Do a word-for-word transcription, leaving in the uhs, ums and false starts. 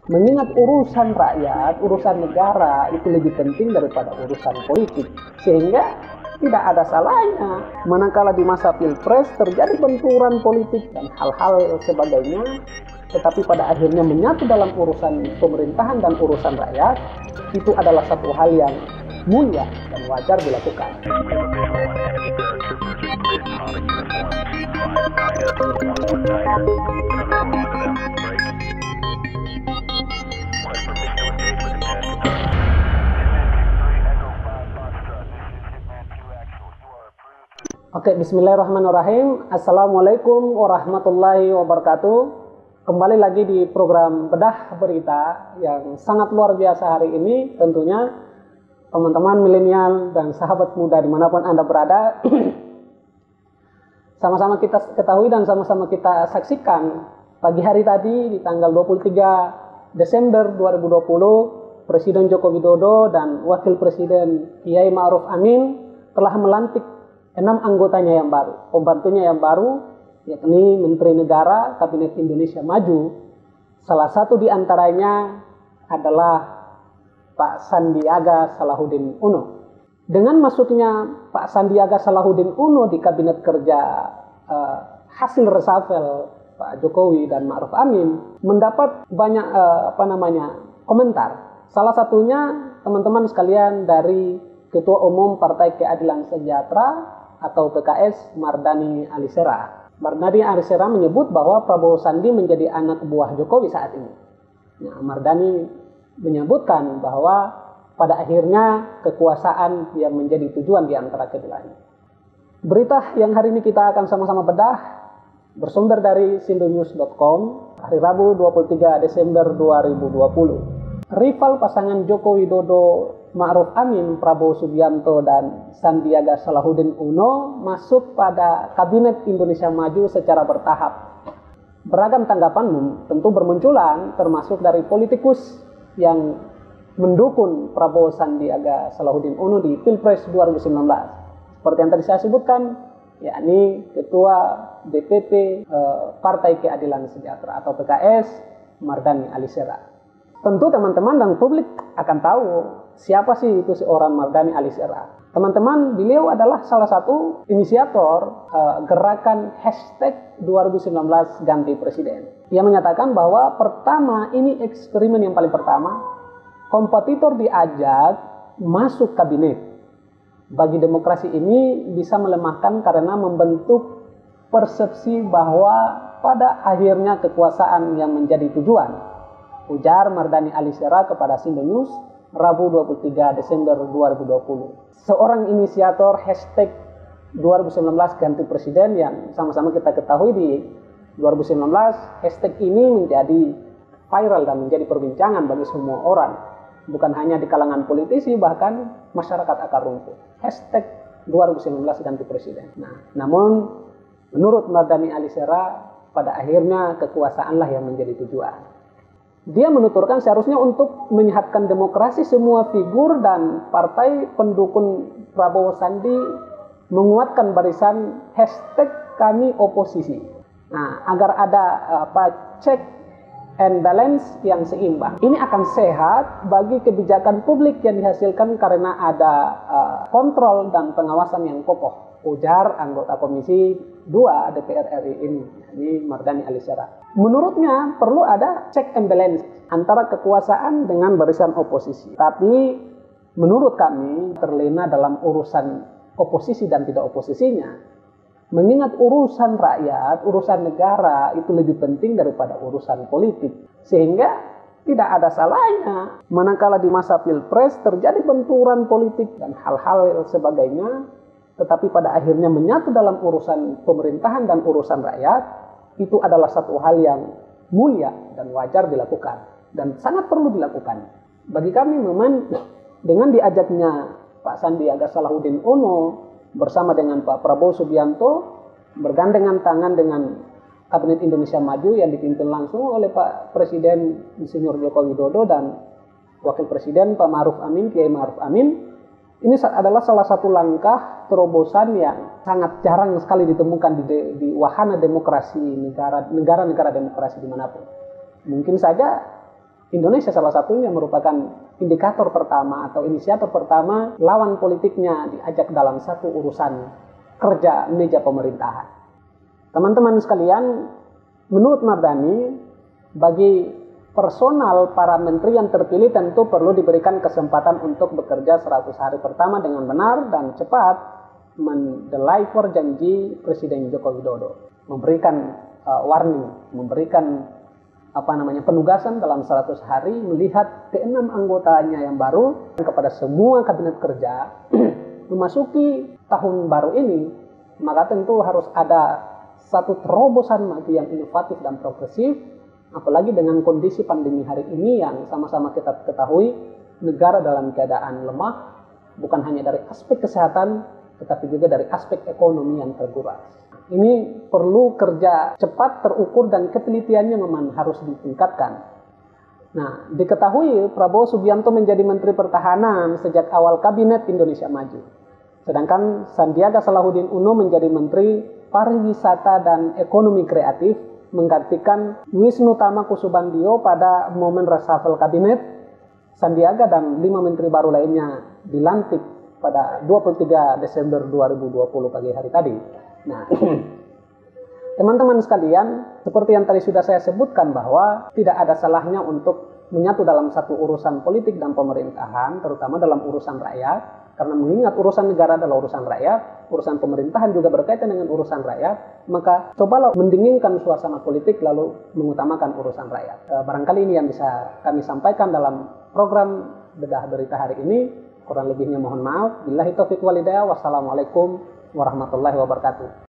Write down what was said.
Mengingat urusan rakyat, urusan negara itu lebih penting daripada urusan politik. Sehingga tidak ada salahnya manakala di masa pilpres terjadi benturan politik dan hal-hal sebagainya, tetapi pada akhirnya menyatu dalam urusan pemerintahan dan urusan rakyat, itu adalah satu hal yang mulia dan wajar dilakukan. Oke, bismillahirrahmanirrahim. Assalamualaikum warahmatullahi wabarakatuh. Kembali lagi di program Bedah Berita yang sangat luar biasa hari ini. Tentunya teman-teman milenial dan sahabat muda dimanapun Anda berada, sama-sama kita ketahui dan sama-sama kita saksikan pagi hari tadi di tanggal dua puluh tiga Desember dua ribu dua puluh, Presiden Joko Widodo dan Wakil Presiden Kiai Ma'ruf Amin telah melantik enam anggotanya yang baru, pembantunya yang baru, yakni Menteri Negara Kabinet Indonesia Maju. Salah satu di antaranya adalah Pak Sandiaga Salahuddin Uno. Dengan masuknya Pak Sandiaga Salahuddin Uno di Kabinet Kerja eh, hasil reshuffle Pak Jokowi dan Ma'ruf Amin mendapat banyak eh, apa namanya komentar. Salah satunya teman-teman sekalian dari Ketua Umum Partai Keadilan Sejahtera atau P K S, Mardhani Alisera. Mardhani Alisera menyebut bahwa Prabowo Sandi menjadi anak buah Jokowi saat ini. Nah, Mardhani menyebutkan bahwa pada akhirnya kekuasaan yang menjadi tujuan di antara keduanya. Berita yang hari ini kita akan sama-sama bedah bersumber dari sindonews dot com hari Rabu dua puluh tiga Desember dua ribu dua puluh. Rival pasangan Joko Widodo Ma'ruf Amin, Prabowo Subianto dan Sandiaga Salahuddin Uno masuk pada Kabinet Indonesia Maju secara bertahap. Beragam tanggapan tentu bermunculan, termasuk dari politikus yang mendukung Prabowo Sandiaga Salahuddin Uno di Pilpres dua ribu sembilan belas. Seperti yang tadi saya sebutkan, yakni Ketua D P P eh, Partai Keadilan Sejahtera atau P K S, Mardhani Alisera. Tentu teman-teman dan publik akan tahu siapa sih itu seorang Mardhani Alisera. Teman-teman, beliau adalah salah satu inisiator uh, gerakan hashtag dua ribu sembilan belas ganti presiden. Ia menyatakan bahwa pertama, ini eksperimen yang paling pertama, kompetitor diajak masuk kabinet. Bagi demokrasi ini bisa melemahkan karena membentuk persepsi bahwa pada akhirnya kekuasaan yang menjadi tujuan. Ujar Mardhani Alisera kepada Sindonews Rabu dua puluh tiga Desember dua ribu dua puluh. Seorang inisiator hashtag dua ribu sembilan belas ganti presiden yang sama-sama kita ketahui di dua ribu sembilan belas hashtag ini menjadi viral dan menjadi perbincangan bagi semua orang. Bukan hanya di kalangan politisi, bahkan masyarakat akar rumput. Hashtag dua ribu sembilan belas ganti presiden. Nah, namun menurut Mardhani Alisera pada akhirnya kekuasaanlah yang menjadi tujuan. Dia menuturkan seharusnya untuk menyehatkan demokrasi semua figur dan partai pendukung Prabowo Sandi menguatkan barisan hashtag kami oposisi. Nah, agar ada apa check and balance yang seimbang. Ini akan sehat bagi kebijakan publik yang dihasilkan karena ada uh, kontrol dan pengawasan yang kokoh. Ujar anggota Komisi dua D P R R I ini, ini Mardhani Alisera. Menurutnya perlu ada check and balance antara kekuasaan dengan barisan oposisi. Tapi menurut kami terlena dalam urusan oposisi dan tidak oposisinya. Mengingat urusan rakyat, urusan negara itu lebih penting daripada urusan politik. Sehingga tidak ada salahnya manakala di masa pilpres terjadi benturan politik dan hal-hal sebagainya, tetapi pada akhirnya menyatu dalam urusan pemerintahan dan urusan rakyat, itu adalah satu hal yang mulia dan wajar dilakukan dan sangat perlu dilakukan. Bagi kami memang dengan diajaknya Pak Sandiaga Salahuddin Uno bersama dengan Pak Prabowo Subianto bergandengan tangan dengan Kabinet Indonesia Maju yang dipimpin langsung oleh Pak Presiden Insinyur Joko Widodo dan Wakil Presiden Pak Ma'ruf Amin, Kiai Ma'ruf Amin. Ini adalah salah satu langkah terobosan yang sangat jarang sekali ditemukan di, de, di wahana demokrasi negara, negara-negara demokrasi dimanapun. Mungkin saja Indonesia salah satunya merupakan indikator pertama atau inisiator pertama lawan politiknya diajak dalam satu urusan kerja meja pemerintahan. Teman-teman sekalian, menurut Mardhani, bagi personal para menteri yang terpilih tentu perlu diberikan kesempatan untuk bekerja seratus hari pertama dengan benar dan cepat mendeliver janji Presiden Joko Widodo, memberikan uh, warning, memberikan apa namanya penugasan dalam seratus hari melihat keenam anggotanya yang baru kepada semua kabinet kerja memasuki tahun baru ini, maka tentu harus ada satu terobosan maju yang inovatif dan progresif, apalagi dengan kondisi pandemi hari ini yang sama-sama kita ketahui negara dalam keadaan lemah, bukan hanya dari aspek kesehatan tetapi juga dari aspek ekonomi yang terguras. Ini perlu kerja cepat, terukur, dan ketelitiannya memang harus ditingkatkan. Nah, diketahui Prabowo Subianto menjadi Menteri Pertahanan sejak awal Kabinet Indonesia Maju. Sedangkan Sandiaga Salahuddin Uno menjadi Menteri Pariwisata dan Ekonomi Kreatif, menggantikan Wisnu Tama Kusubandio pada momen reshuffle Kabinet. Sandiaga dan lima menteri baru lainnya dilantik pada dua puluh tiga Desember dua ribu dua puluh pagi hari tadi. Nah, teman-teman sekalian, seperti yang tadi sudah saya sebutkan bahwa tidak ada salahnya untuk menyatu dalam satu urusan politik dan pemerintahan, terutama dalam urusan rakyat, karena mengingat urusan negara adalah urusan rakyat, urusan pemerintahan juga berkaitan dengan urusan rakyat, maka cobalah mendinginkan suasana politik lalu mengutamakan urusan rakyat. E, barangkali ini yang bisa kami sampaikan dalam program Bedah Berita hari ini. Kurang lebihnya mohon maaf. Billahi taufiq wal hidayah. Wassalamualaikum warahmatullahi wabarakatuh.